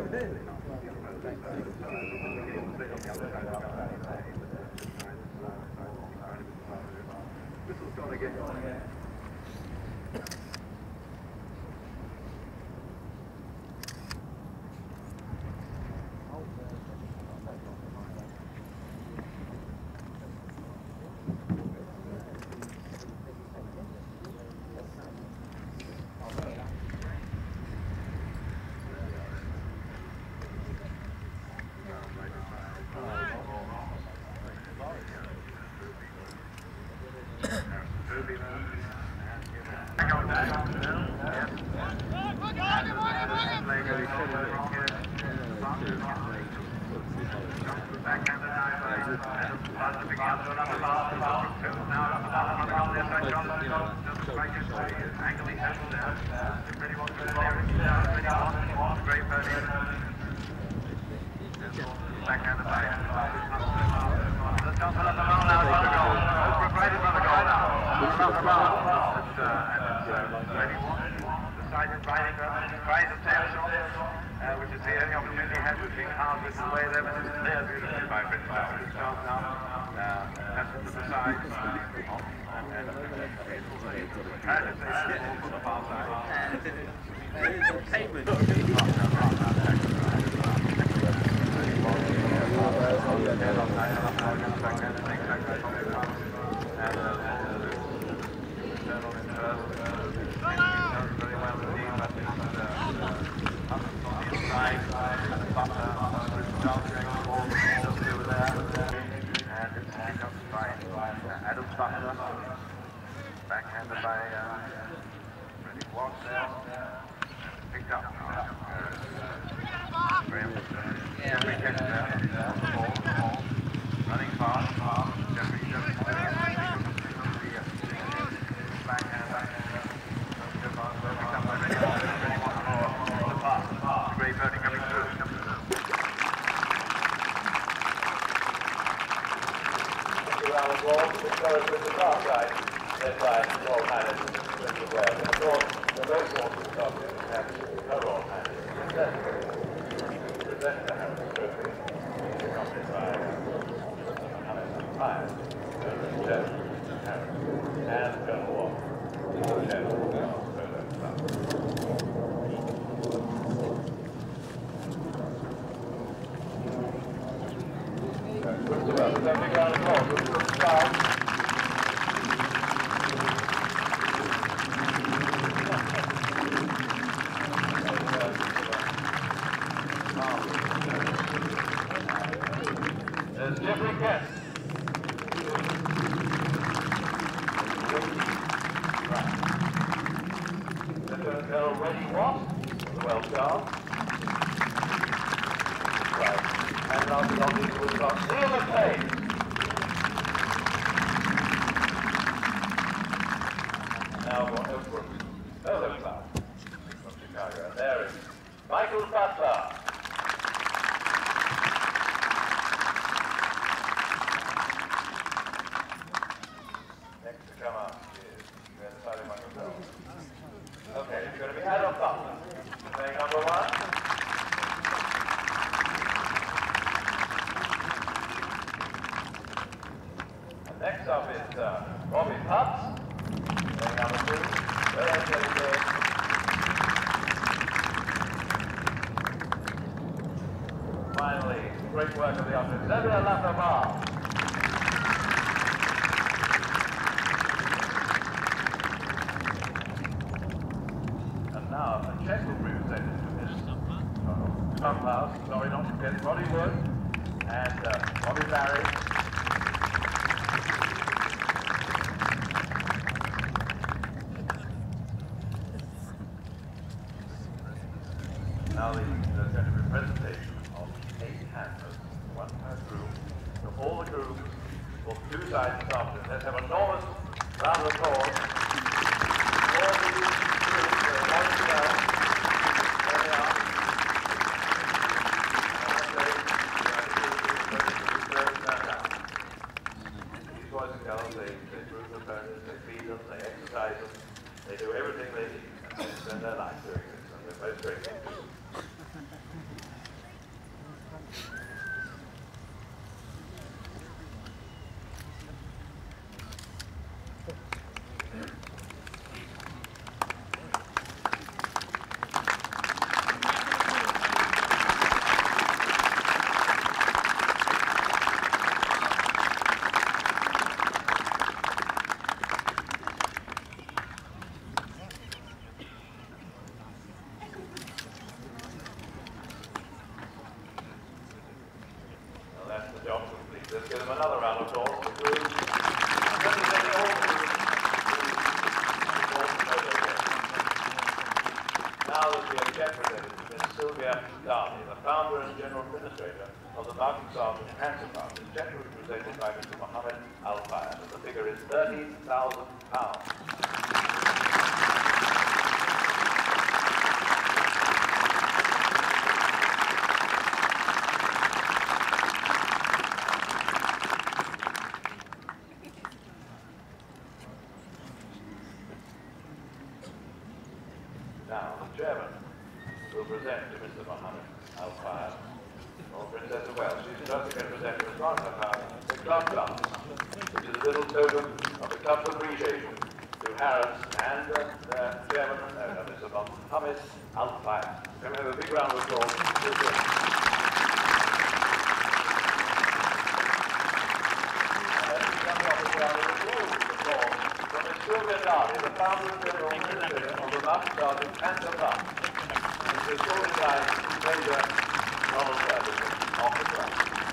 Whistle's gone again. Which is the only opportunity he had to think hard with the way there, but it's clear beautifully by British Army. That's to the side. And the far side. Backhanded by Freddie Walsh there. Picked up. Graham. Jeffrey gets there. Ball. Running fast. Jeffrey backhand. Picked up by Freddie Walsh. Freddie Walsh more. The pass. Great birdie coming through. Around the ball, it goes with the far side. That's right, the all handed pretty well. Of course, the most important stuff is actually no all handed. Present the Harrods trophy. Accompanied by Mohamed Al-Fayed, Chef Harrods, and Colonel Walker, Chef of Polo Club. There's a big round of applause. There's Jeffrey Kent. Right. Lieutenant Colonel Reddy Watt, the Welsh Guard. Right. And last but not least, we've got Dodi Al-Fayed. Now what else? Polo Club from Chicago. And there is Michael Butler. Next to come up is Michael. Okay, it's going to be Adolf Butler. Playing number one. And next up is Robbie Putz. Playing number two. Very good. Finally, great work of the office. Dodi Al-Fayed. And now the check will be presented to this clubhouse. Sorry, not to forget Roddy Wood and Robbie Barry. Now there's going to be a presentation of 8 handlers, 1 per group, to all the groups for 2 sides this afternoon. Let's have an enormous round of applause for all the groups that are wanting to go. There they are. These boys and girls, they group the ponies, they feed them, they exercise them, they do everything they need, and they spend their life doing this, and they're most grateful to. now that we have yet presented to Miss Sylvia Darby, the founder and general administrator of the Mountain Sergeant Cancer Fund, is generally presented by Mr. Mohamed Al-Fayed, and the figure is £30,000. Now, the chairman will present to Mr. Mohamed Al-Fayed, or Princess of Wales. She's just going to present to Ms. Monica the club glass, which is a little token of the club's appreciation to Harrods and their chairman and owner, Mr. Mohamed Al-Fayed. Can we have a big round of applause? Sylvia Darby, the founder and general administrator of the Mountain Sergeant Cancer Fund, and the storyline Major Ronald Services of the club.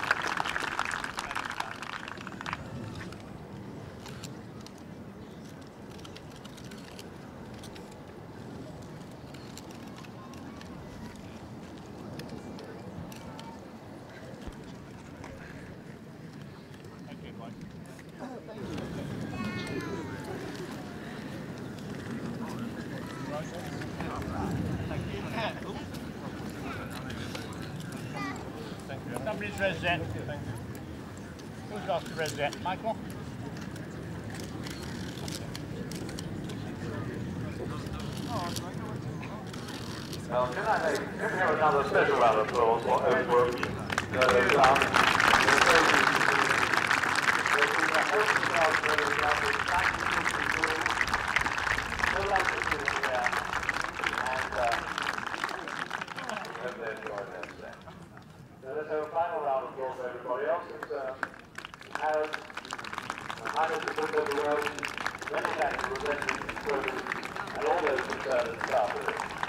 Thank you, Mike. Somebody's rosette. Who's lost the rosette? Michael? Well, can we have another special round of applause for own work that has done? So let's have a final round of applause for everybody else. It's Harrods, Mohamed Al-Fayed, many thanks for presenting the program and all those concerned and staff with it.